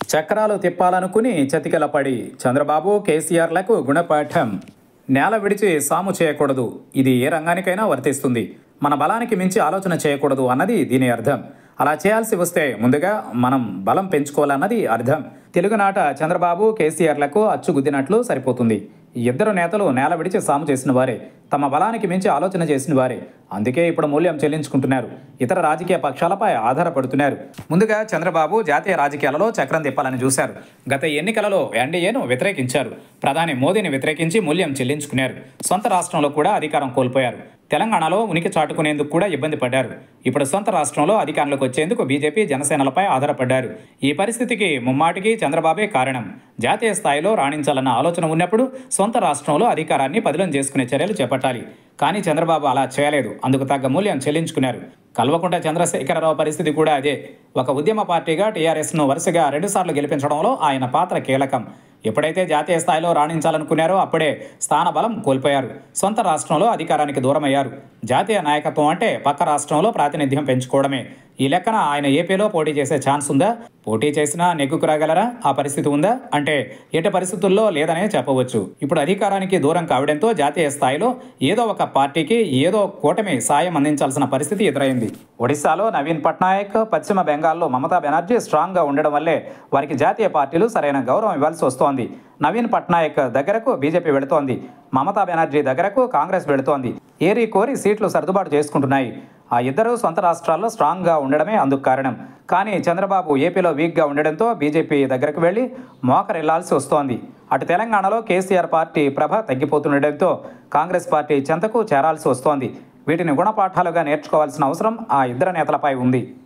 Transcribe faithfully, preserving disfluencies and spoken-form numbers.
చక్రాలు తిప్పాలనుకుని చతికిలపడి చంద్రబాబు కేసీఆర్లకు గుణపాఠం. నేల విడిచి సాము చేయకూడదు. ఇది ఏ రంగానికైనా వర్తిస్తుంది. మన బలానికి మించి ఆలోచన చేయకూడదు అన్నది దీని అర్థం. అలా చేయాల్సి వస్తే ముందుగా మనం బలం పెంచుకోవాలన్నది అర్థం. తెలుగునాట చంద్రబాబు కేసీఆర్లకు అచ్చుగుద్దినట్లు సరిపోతుంది. ఇద్దరు నేతలు నేల విడిచి సాము చేసిన వారే, తమ బలానికి మించి ఆలోచన చేసిన వారే. అందుకే ఇప్పుడు మూల్యం చెల్లించుకుంటున్నారు. ఇతర రాజకీయ పక్షాలపై ఆధారపడుతున్నారు. ముందుగా చంద్రబాబు జాతీయ రాజకీయాలలో చక్రం తిప్పాలని చూశారు. గత ఎన్నికలలో ఎన్డీఏను వ్యతిరేకించారు. ప్రధాని మోదీని వ్యతిరేకించి మూల్యం చెల్లించుకున్నారు. సొంత రాష్ట్రంలో కూడా అధికారం కోల్పోయారు. తెలంగాణలో ఉనికి చాటుకునేందుకు కూడా ఇబ్బంది పడ్డారు. ఇప్పుడు సొంత రాష్ట్రంలో అధికారంలోకి వచ్చేందుకు బీజేపీ జనసేనలపై ఆధారపడ్డారు. ఈ పరిస్థితికి ముమ్మాటికి చంద్రబాబే కారణం. జాతీయ స్థాయిలో రాణించాలన్న ఆలోచన ఉన్నప్పుడు సొంత రాష్ట్రంలో అధికారాన్ని పదిలం చేసుకునే చర్యలు చేపట్టాలి. కానీ చంద్రబాబు అలా చేయలేదు. అందుకు తగ్గ మూల్యం చెల్లించుకున్నారు. కల్వకుంట్ల చంద్రశేఖరరావు పరిస్థితి కూడా అదే. ఒక ఉద్యమ పార్టీగా టీఆర్ఎస్ను వరుసగా రెండుసార్లు గెలిపించడంలో ఆయన పాత్ర కీలకం. ఎప్పుడైతే జాతీయ స్థాయిలో రాణించాలనుకున్నారో అప్పుడే స్థానబలం కోల్పోయారు. సొంత రాష్ట్రంలో అధికారానికి దూరమయ్యారు. జాతీయ నాయకత్వం అంటే పక్క రాష్ట్రంలో ప్రాతినిధ్యం పెంచుకోవడమే. ఈ లెక్కన ఆయన ఏపీలో పోటీ చేసే ఛాన్స్ ఉందా? పోటీ చేసినా నెగ్గుకు రాగలరా? ఆ పరిస్థితి ఉందా అంటే ఎట్టి పరిస్థితుల్లో లేదనే చెప్పవచ్చు. ఇప్పుడు అధికారానికి దూరం కావడంతో జాతీయ స్థాయిలో ఏదో ఒక పార్టీకి ఏదో కూటమి సాయం అందించాల్సిన పరిస్థితి ఎదురైంది. ఒడిశాలో నవీన్ పట్నాయక్, పశ్చిమ బెంగాల్లో మమతా బెనర్జీ స్ట్రాంగ్గా ఉండడం వల్లే వారికి జాతీయ పార్టీలు సరైన గౌరవం ఇవ్వాల్సి వస్తోంది. నవీన్ పట్నాయక్ దగ్గరకు బీజేపీ వెళుతోంది. మమతా బెనర్జీ దగ్గరకు కాంగ్రెస్ వెళుతోంది. ఏరి కోరి సీట్లు సర్దుబాటు చేసుకుంటున్నాయి. ఆ ఇద్దరు సొంత రాష్ట్రాల్లో స్ట్రాంగ్గా ఉండడమే అందుకు కారణం. కానీ చంద్రబాబు ఏపీలో వీక్గా ఉండడంతో బీజేపీ దగ్గరకు వెళ్ళి మోకరిల్లాల్సి వస్తోంది. అటు తెలంగాణలో కేసీఆర్ పార్టీ ప్రభ తగ్గిపోతుండటంతో కాంగ్రెస్ పార్టీ చెంతకు చేరాల్సి వస్తోంది. వీటిని గుణపాఠాలుగా నేర్చుకోవాల్సిన అవసరం ఆ ఇద్దరు నేతలపై ఉంది.